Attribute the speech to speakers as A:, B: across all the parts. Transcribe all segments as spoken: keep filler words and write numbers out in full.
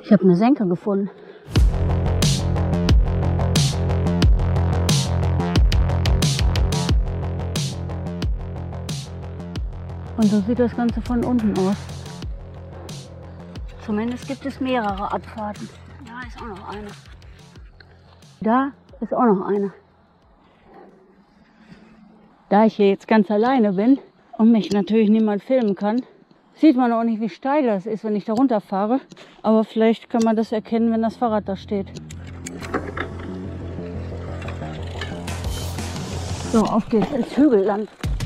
A: Ich habe eine Senke gefunden. Und so sieht das Ganze von unten aus. Zumindest gibt es mehrere Abfahrten. Da ist auch noch eine. Da ist auch noch eine. Da ich hier jetzt ganz alleine bin und mich natürlich niemand filmen kann, sieht man auch nicht, wie steil das ist, wenn ich da runterfahre. Aber vielleicht kann man das erkennen, wenn das Fahrrad da steht. So, auf geht's ins Hügelland.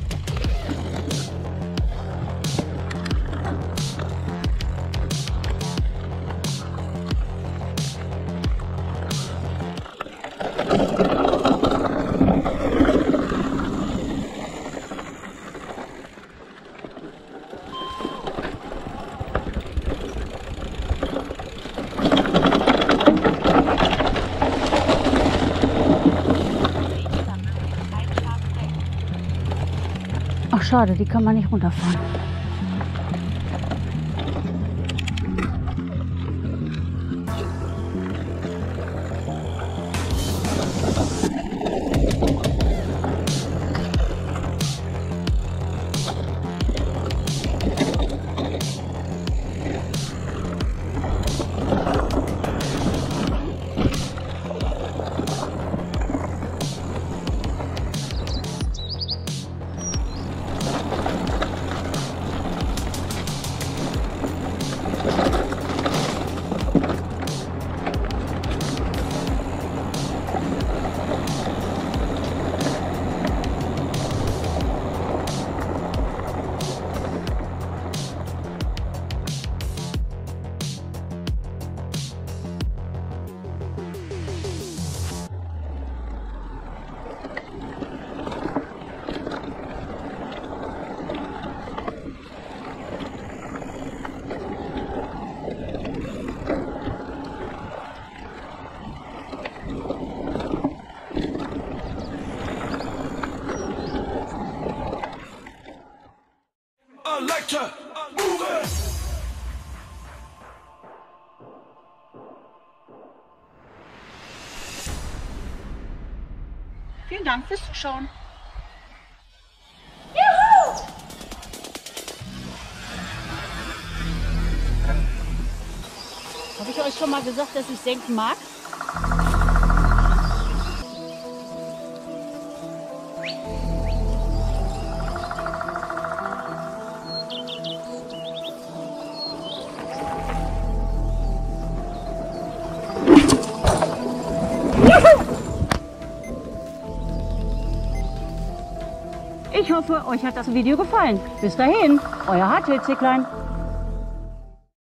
A: Ach schade, die kann man nicht runterfahren.
B: Vielen Dank fürs Zuschauen.
A: Juhu! Habe ich euch schon mal gesagt, dass ich Senken mag? Ich hoffe, euch hat das Video gefallen. Bis dahin, euer Hartwig-Zicklein.